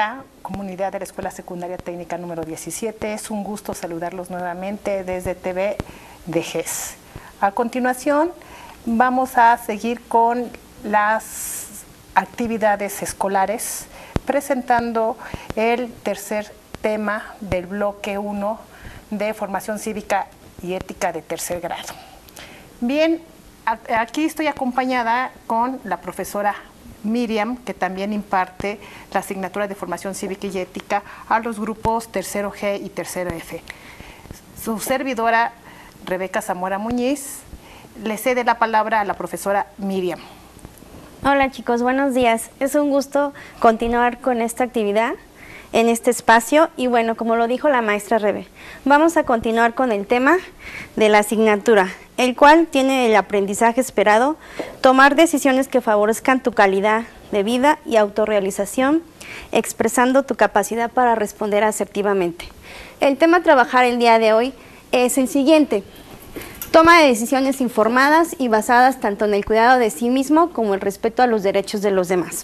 Hola, comunidad de la Escuela Secundaria Técnica número 17. Es un gusto saludarlos nuevamente desde TV de GES. A continuación, vamos a seguir con las actividades escolares, presentando el tercer tema del bloque 1 de Formación Cívica y Ética de tercer grado. Bien, aquí estoy acompañada con la profesora Miriam, que también imparte la asignatura de Formación Cívica y Ética a los grupos tercero G y tercero F. Su servidora, Rebeca Zamora Muñiz, le cede la palabra a la profesora Miriam. Hola chicos, buenos días. Es un gusto continuar con esta actividad en este espacio y bueno, como lo dijo la maestra Rebe, vamos a continuar con el tema de la asignatura, el cual tiene el aprendizaje esperado, tomar decisiones que favorezcan tu calidad de vida y autorrealización, expresando tu capacidad para responder asertivamente. El tema a trabajar el día de hoy es el siguiente: toma de decisiones informadas y basadas tanto en el cuidado de sí mismo como el respeto a los derechos de los demás.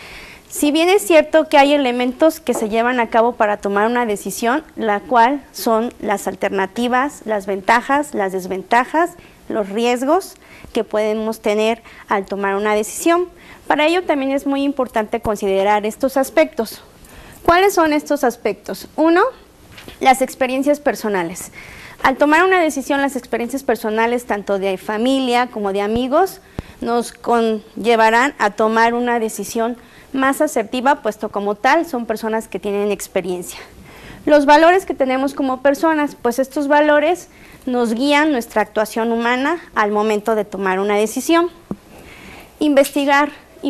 Si bien es cierto que hay elementos que se llevan a cabo para tomar una decisión, la cual son las alternativas, las ventajas, las desventajas, los riesgos que podemos tener al tomar una decisión. Para ello también es muy importante considerar estos aspectos. ¿Cuáles son estos aspectos? Uno, las experiencias personales. Al tomar una decisión, las experiencias personales, tanto de familia como de amigos, nos conllevarán a tomar una decisión más asertiva, puesto como tal son personas que tienen experiencia. Los valores que tenemos como personas, pues estos valores nos guían nuestra actuación humana al momento de tomar una decisión. Investigar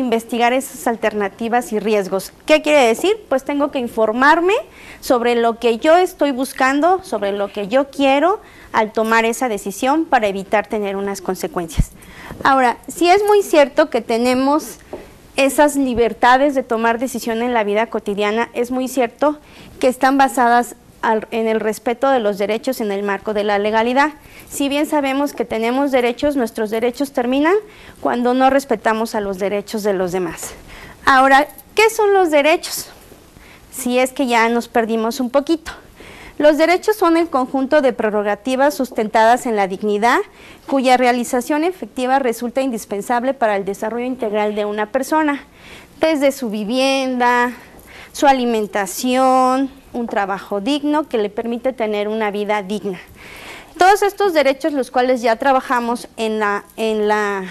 esas alternativas y riesgos. ¿Qué quiere decir? Pues tengo que informarme sobre lo que yo estoy buscando, sobre lo que yo quiero al tomar esa decisión para evitar tener unas consecuencias. Ahora, sí es muy cierto que tenemos esas libertades de tomar decisión en la vida cotidiana, es muy cierto que están basadas en el respeto de los derechos en el marco de la legalidad. Si bien sabemos que tenemos derechos, nuestros derechos terminan cuando no respetamos a los derechos de los demás. Ahora, ¿qué son los derechos? Si es que ya nos perdimos un poquito. Los derechos son el conjunto de prerrogativas sustentadas en la dignidad, cuya realización efectiva resulta indispensable para el desarrollo integral de una persona, desde su vivienda, su alimentación, un trabajo digno que le permite tener una vida digna. Todos estos derechos, los cuales ya trabajamos en la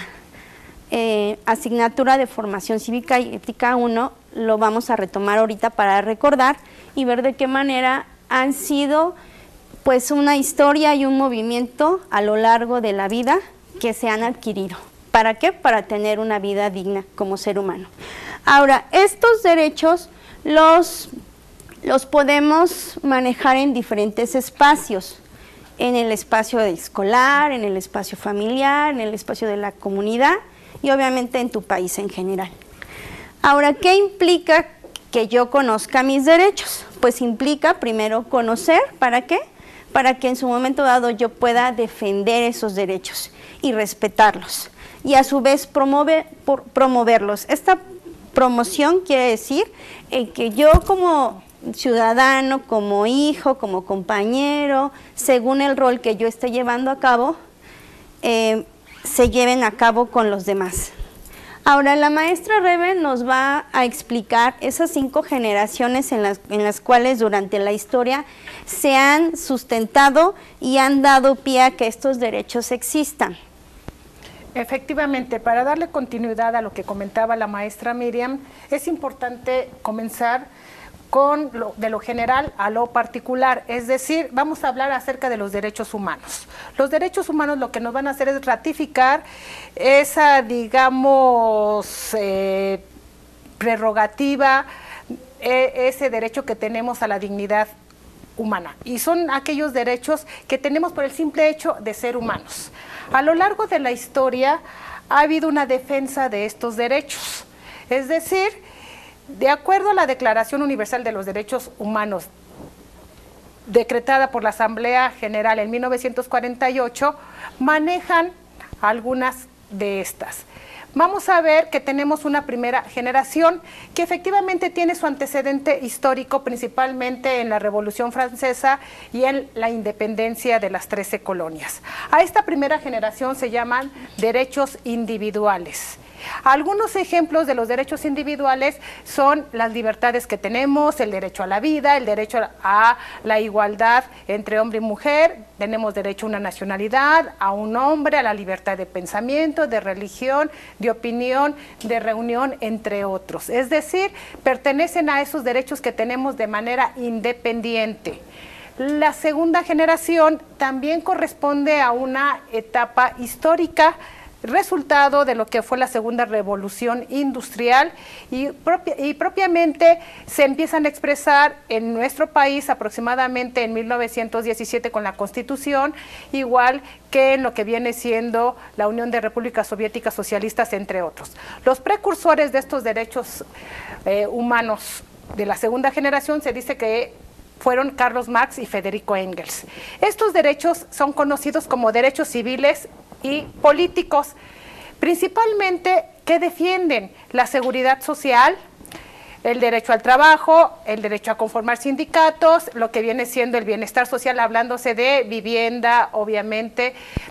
asignatura de Formación Cívica y Ética 1, lo vamos a retomar ahorita para recordar y ver de qué manera han sido pues una historia y un movimiento a lo largo de la vida que se han adquirido. ¿Para qué? Para tener una vida digna como ser humano. Ahora, estos derechos los podemos manejar en diferentes espacios, en el espacio escolar, en el espacio familiar, en el espacio de la comunidad y obviamente en tu país en general. Ahora, ¿qué implica que yo conozca mis derechos? Pues implica primero conocer, ¿para qué? Para que en su momento dado yo pueda defender esos derechos y respetarlos y a su vez promoverlos. Esta promoción quiere decir que yo como ciudadano, como hijo, como compañero, según el rol que yo esté llevando a cabo, se lleven a cabo con los demás. Ahora, la maestra Rebe nos va a explicar esas 5 generaciones en las cuales durante la historia se han sustentado y han dado pie a que estos derechos existan. Efectivamente, para darle continuidad a lo que comentaba la maestra Miriam, es importante comenzar de lo general a lo particular, es decir, vamos a hablar acerca de los derechos humanos. Los derechos humanos lo que nos van a hacer es ratificar esa, digamos, prerrogativa, ese derecho que tenemos a la dignidad humana. Y son aquellos derechos que tenemos por el simple hecho de ser humanos. A lo largo de la historia ha habido una defensa de estos derechos, es decir, de acuerdo a la Declaración Universal de los Derechos Humanos, decretada por la Asamblea General en 1948, manejan algunas de estas. vamos a ver que tenemos una primera generación que efectivamente tiene su antecedente histórico principalmente en la Revolución Francesa y en la independencia de las 13 colonias. A esta primera generación se llaman derechos individuales. Algunos ejemplos de los derechos individuales son las libertades que tenemos, el derecho a la vida, el derecho a la igualdad entre hombre y mujer, tenemos derecho a una nacionalidad, a un nombre, a la libertad de pensamiento, de religión, de opinión, de reunión, entre otros. Es decir, pertenecen a esos derechos que tenemos de manera independiente. La segunda generación también corresponde a una etapa histórica resultado de lo que fue la segunda revolución industrial y propiamente se empiezan a expresar en nuestro país aproximadamente en 1917 con la Constitución, igual que en lo que viene siendo la Unión de Repúblicas Soviéticas Socialistas, entre otros. Los precursores de estos derechos humanos de la segunda generación se dice que fueron Carlos Marx y Federico Engels. Estos derechos son conocidos como derechos civiles y políticos, principalmente que defienden la seguridad social, el derecho al trabajo, el derecho a conformar sindicatos, lo que viene siendo el bienestar social, hablándose de vivienda, obviamente,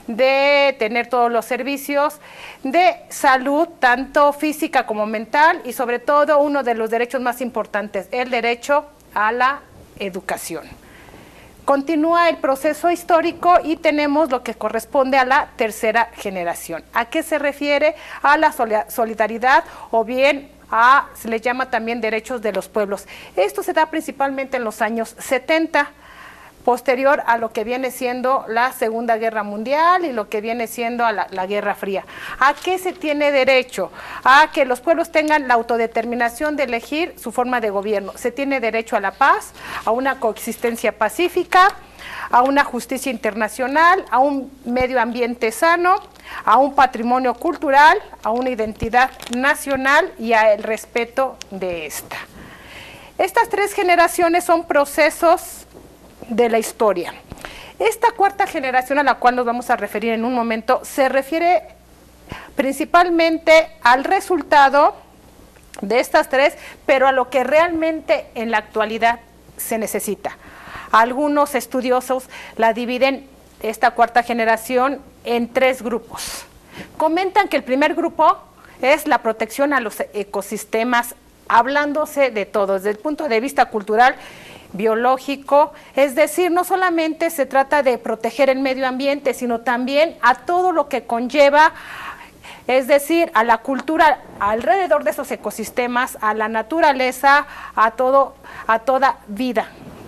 de tener todos los servicios, de salud, tanto física como mental, y sobre todo uno de los derechos más importantes, el derecho a la educación. Continúa el proceso histórico y tenemos lo que corresponde a la tercera generación. ¿A qué se refiere? A la solidaridad o bien se le llama también derechos de los pueblos. Esto se da principalmente en los años 70, posterior a lo que viene siendo la Segunda Guerra Mundial y lo que viene siendo a la Guerra Fría. ¿A qué se tiene derecho? A que los pueblos tengan la autodeterminación de elegir su forma de gobierno. Se tiene derecho a la paz, a una coexistencia pacífica, a una justicia internacional, a un medio ambiente sano, a un patrimonio cultural, a una identidad nacional y al respeto de esta. Estas tres generaciones son procesos de la historia. Esta cuarta generación a la cual nos vamos a referir en un momento se refiere principalmente al resultado de estas tres, pero a lo que realmente en la actualidad se necesita. Algunos estudiosos la dividen, esta cuarta generación, en tres grupos. Comentan que el primer grupo es la protección a los ecosistemas, hablándose de todo, desde el punto de vista cultural, biológico, es decir, no solamente se trata de proteger el medio ambiente, sino también a todo lo que conlleva, es decir, a la cultura alrededor de esos ecosistemas, a la naturaleza, a toda vida.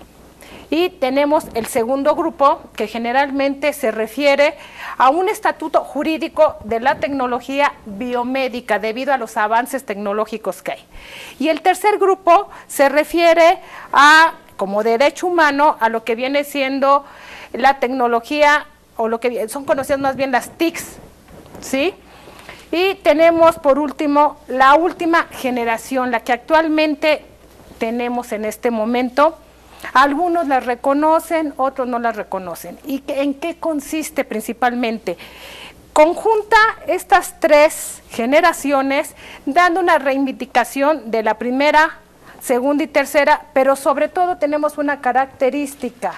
Y tenemos el segundo grupo, que generalmente se refiere a un estatuto jurídico de la tecnología biomédica debido a los avances tecnológicos que hay. Y el tercer grupo se refiere a, como derecho humano, a lo que viene siendo la tecnología, o lo que son conocidas más bien las TICs, ¿sí? Y tenemos por último la última generación, la que actualmente tenemos en este momento. Algunos las reconocen, otros no las reconocen. ¿Y en qué consiste principalmente? Conjunta estas tres generaciones dando una reivindicación de la primera, segunda y tercera, pero sobre todo tenemos una característica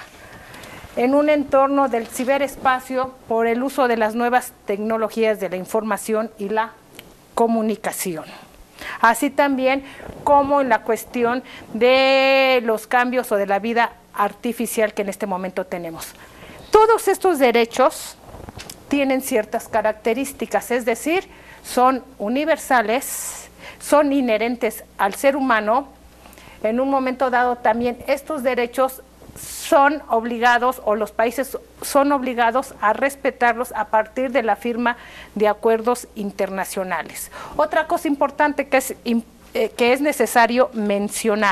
en un entorno del ciberespacio por el uso de las nuevas tecnologías de la información y la comunicación. Así también como en la cuestión de los cambios o de la vida artificial que en este momento tenemos. Todos estos derechos tienen ciertas características, es decir, son universales, son inherentes al ser humano. En un momento dado también estos derechos son obligados, o los países son obligados a respetarlos a partir de la firma de acuerdos internacionales. Otra cosa importante que es necesario mencionar: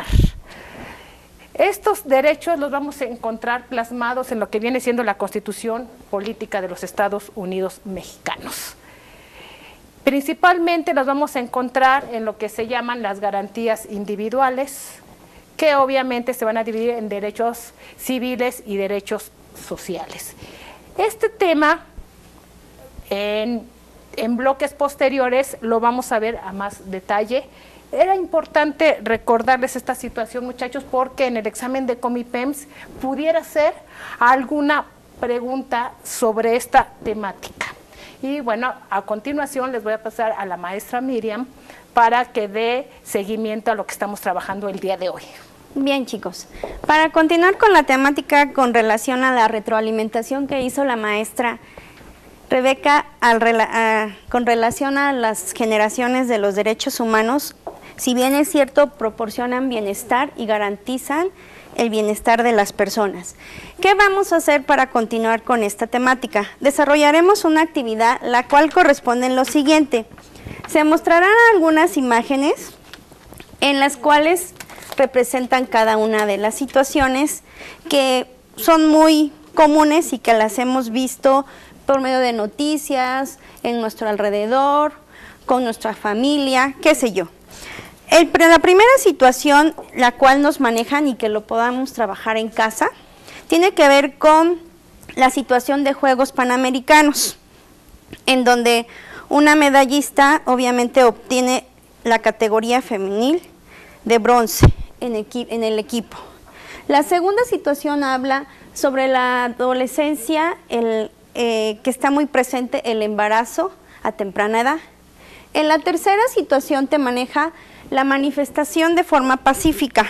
estos derechos los vamos a encontrar plasmados en lo que viene siendo la Constitución Política de los Estados Unidos Mexicanos. Principalmente los vamos a encontrar en lo que se llaman las garantías individuales, que obviamente se van a dividir en derechos civiles y derechos sociales. Este tema, en en bloques posteriores lo vamos a ver a más detalle. Era importante recordarles esta situación, muchachos, porque en el examen de Comipems pudiera ser alguna pregunta sobre esta temática. Y bueno, a continuación les voy a pasar a la maestra Miriam para que dé seguimiento a lo que estamos trabajando el día de hoy. Bien, chicos, para continuar con la temática con relación a la retroalimentación que hizo la maestra Rebeca con relación a las generaciones de los derechos humanos, si bien es cierto, proporcionan bienestar y garantizan el bienestar de las personas. ¿Qué vamos a hacer para continuar con esta temática? Desarrollaremos una actividad la cual corresponde en lo siguiente. Se mostrarán algunas imágenes en las cuales representan cada una de las situaciones que son muy comunes y que las hemos visto por medio de noticias, en nuestro alrededor, con nuestra familia, qué sé yo. La primera situación, la cual nos manejan y que lo podamos trabajar en casa, tiene que ver con la situación de Juegos Panamericanos, en donde una medallista obviamente obtiene la categoría femenil de bronce en el equipo. La segunda situación habla sobre la adolescencia, que está muy presente el embarazo a temprana edad. En la tercera situación te maneja la manifestación de forma pacífica.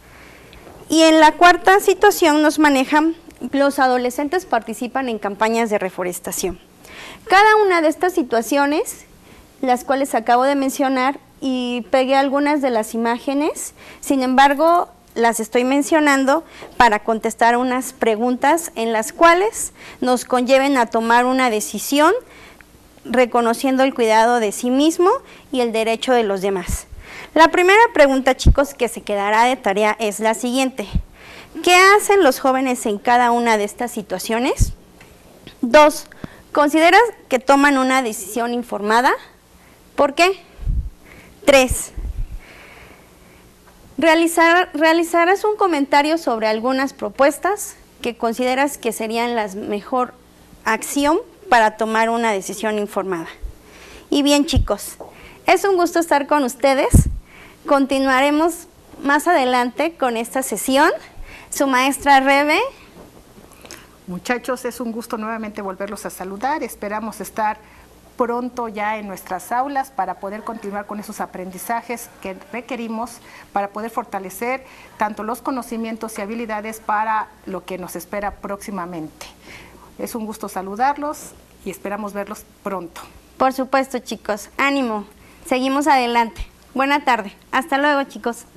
Y en la cuarta situación nos manejan los adolescentes participan en campañas de reforestación. Cada una de estas situaciones, las cuales acabo de mencionar, y pegué algunas de las imágenes, sin embargo, las estoy mencionando para contestar unas preguntas en las cuales nos conlleven a tomar una decisión reconociendo el cuidado de sí mismo y el derecho de los demás. La primera pregunta, chicos, que se quedará de tarea es la siguiente. ¿Qué hacen los jóvenes en cada una de estas situaciones? 2. ¿Consideras que toman una decisión informada? ¿Por qué? 3. Realizarás un comentario sobre algunas propuestas que consideras que serían la mejor acción para tomar una decisión informada. Y bien, chicos, es un gusto estar con ustedes. Continuaremos más adelante con esta sesión. Su maestra Rebe. Muchachos, es un gusto nuevamente volverlos a saludar. Esperamos estar pronto ya en nuestras aulas para poder continuar con esos aprendizajes que requerimos para poder fortalecer tanto los conocimientos y habilidades para lo que nos espera próximamente. Es un gusto saludarlos y esperamos verlos pronto. Por supuesto, chicos. Ánimo. Seguimos adelante. Buena tarde. Hasta luego, chicos.